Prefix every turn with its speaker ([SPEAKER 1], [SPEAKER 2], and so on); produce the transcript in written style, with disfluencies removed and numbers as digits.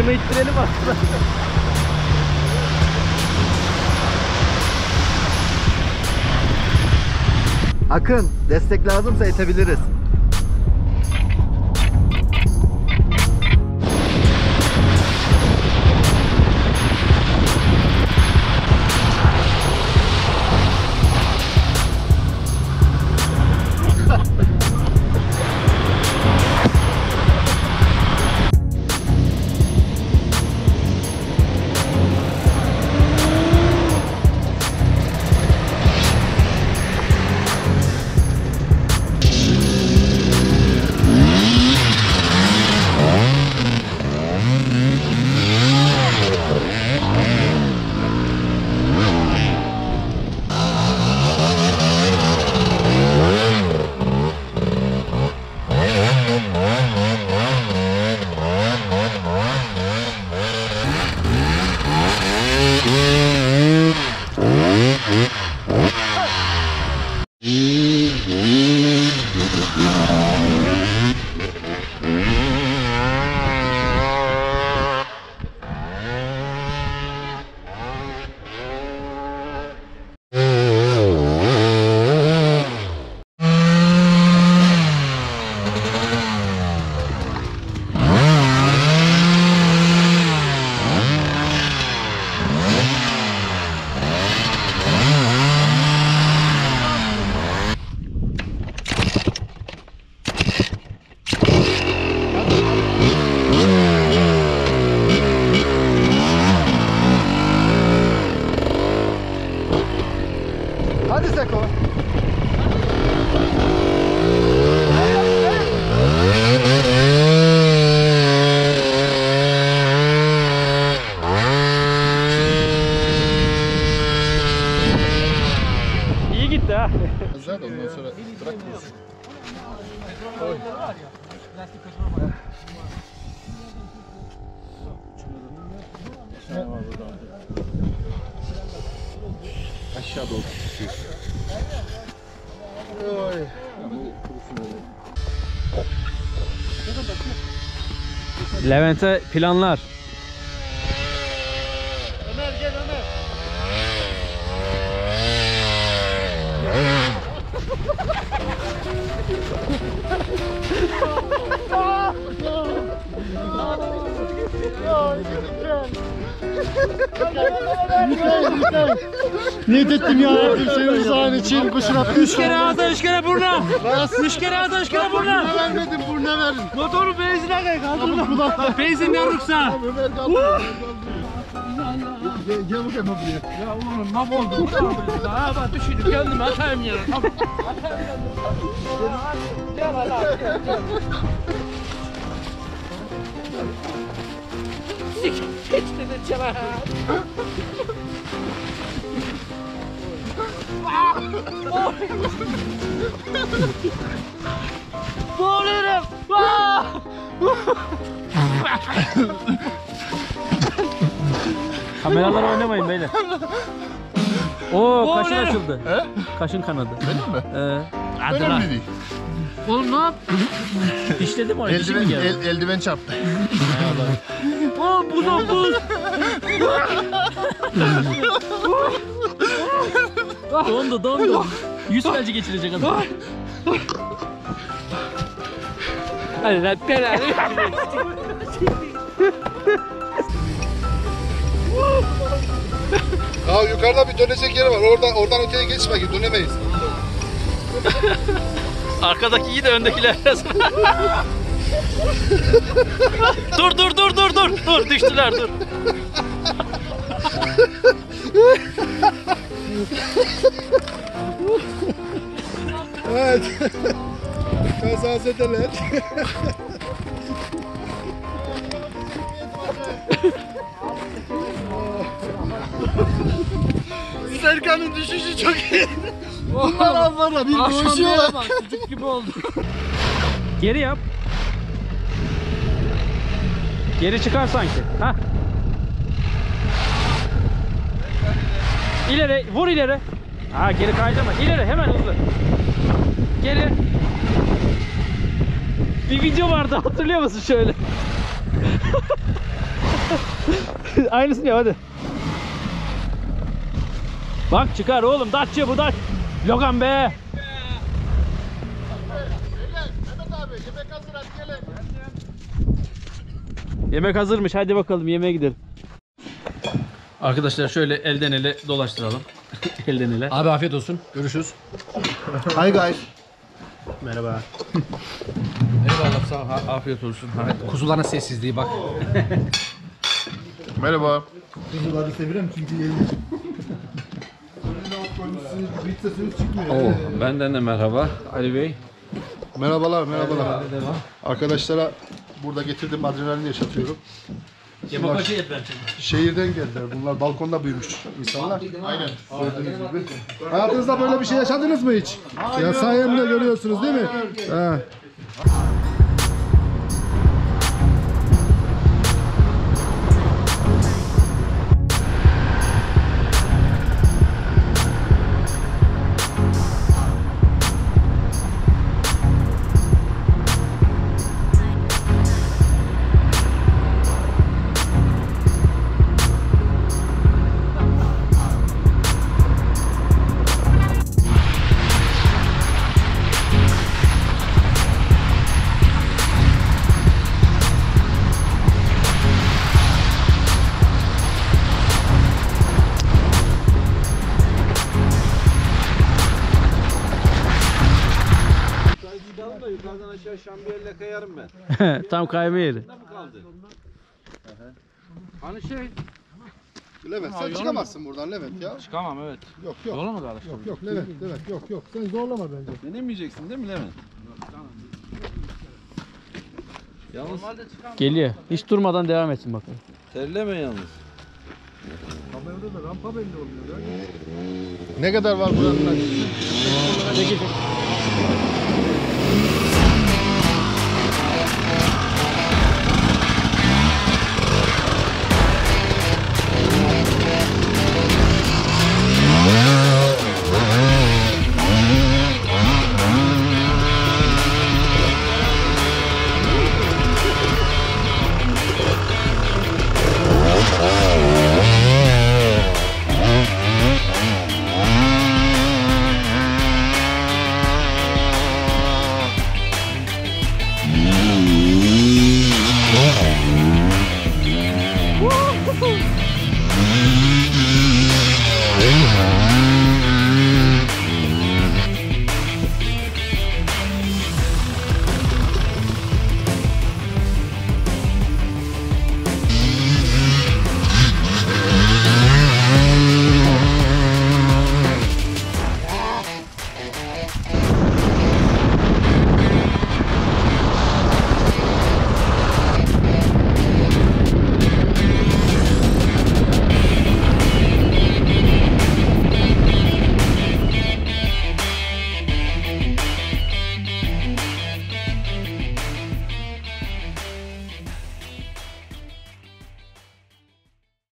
[SPEAKER 1] Bunu ittirelim aslında.
[SPEAKER 2] Akın, destek lazımsa etebiliriz. Hadi Seko.
[SPEAKER 1] İyi gitti ha.
[SPEAKER 3] Güzel de ondan sonra bırakmıyoruz. Oy. Aşağı doğru tutuyor. Oy.
[SPEAKER 1] Levent'e planlar.
[SPEAKER 4] Ömer gel Ömer.
[SPEAKER 3] Niyet ettim ya Rabbim senin rızan için kuşun attı.
[SPEAKER 4] 3 kere ağza 3 kere burna. 3 kere ağza 3 kere burna.
[SPEAKER 3] Burna vermedim, burna verin.
[SPEAKER 4] Motoru benzine kay kaldır. Benzin yarıksa.
[SPEAKER 3] Ömer kaldı. Gel bakayım buraya.
[SPEAKER 4] Ya oğlum mahvoldum. Ha bak düşürdüm kendimi atayım yere. Atayım kendimi. Gel hala gel. Hiç de çala. Boğulurum.
[SPEAKER 1] Kameralara oynamayın beyler. Oo kaşın açıldı.
[SPEAKER 3] He?
[SPEAKER 1] Kaşın kanadı.
[SPEAKER 3] Benim mi?
[SPEAKER 1] Hadi lan.
[SPEAKER 3] Önemli değil.
[SPEAKER 4] Oğlum ne yap?
[SPEAKER 1] Dişledi mi oraya? Dişi mi geldi?
[SPEAKER 3] Eldiven çarptı.
[SPEAKER 4] Aa buz ol buz.
[SPEAKER 1] Dondu. 100 felci geçirecek adam.
[SPEAKER 4] Hadi lan belanı.
[SPEAKER 3] Ya yukarıda bir dönecek yeri var. Oradan öteye geçme ki dönemeyiz.
[SPEAKER 1] Arkadaki iyi de öndekiler. dur düştüler dur.
[SPEAKER 3] Evet. Kazazedeler. Serkan'ın düşüşü çok iyi. Onlar avlarla bir düşüşüyorlar.
[SPEAKER 4] Çocuk gibi oldu.
[SPEAKER 1] Geri yap. Geri çıkar sanki. Hah. İleri, vur ileri. Ha geri kaydırma. İleri hemen hızlı. Geri. Bir video vardı hatırlıyor musun şöyle? Aynısını yap hadi. Bak çıkar oğlum. Datça bu Datça. Logan be.
[SPEAKER 3] Mehmet abi yemek hazır hadi gelin.
[SPEAKER 1] Yemek hazırmış. Hadi bakalım yemeğe gidelim. Arkadaşlar şöyle elden ele dolaştıralım. Elden ele.
[SPEAKER 4] Abi afiyet olsun. Görüşürüz.
[SPEAKER 3] Hi guys.
[SPEAKER 4] Merhaba. Eyvallah sağ ol. Afiyet olsun. Kuzuların sessizliği bak.
[SPEAKER 3] Merhaba.
[SPEAKER 2] Kuzuları seviyorum çünkü yeni. Hiç sesiniz çıkmıyor.
[SPEAKER 1] Oo, benden de merhaba Ali Bey.
[SPEAKER 3] Merhabalar. Arkadaşlara burada getirdim adrenalin yaşatıyorum.
[SPEAKER 1] Demokrasi etmem
[SPEAKER 3] Şehirden geldiler. Bunlar balkonda büyümüş insanlar. Aynen. Gördüğünüz gibi. Hayatınızda böyle bir şey yaşadınız mı hiç? Ya sayemde görüyorsunuz değil mi? He.
[SPEAKER 5] Yukarıdan aşağı şambiyerle kayarım ben.
[SPEAKER 1] Tam kayma yeri.
[SPEAKER 5] Kaldı. Hani şey.
[SPEAKER 3] Levent sen çıkamazsın buradan Levent ya.
[SPEAKER 4] Çıkamam evet.
[SPEAKER 3] Yok
[SPEAKER 4] Yola mı kaldı?
[SPEAKER 3] Yok Levent yok. Sen zorlama bence.
[SPEAKER 5] Denemeyeceksin değil mi Levent? Yalnız
[SPEAKER 1] Geliyor. Hiç durmadan devam etsin bakalım.
[SPEAKER 5] terleme yalnız.
[SPEAKER 3] Ne kadar var buranın açısı?
[SPEAKER 1] Woo!